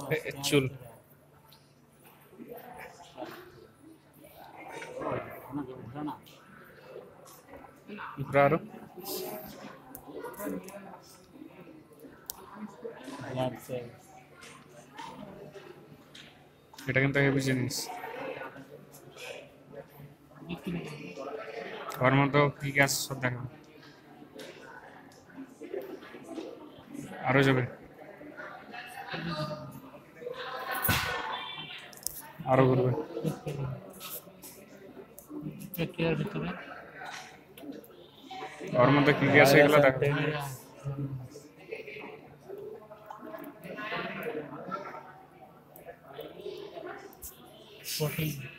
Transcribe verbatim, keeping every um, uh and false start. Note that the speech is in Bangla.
চুল আরো এটা কিন্তু হেভি জিনিস ওর মধ্যে কি কি আছে সব দেখো আরো যাবে আরো ঘুরবে ওর মধ্যে কি কি আছে এগুলো দেখো fourteen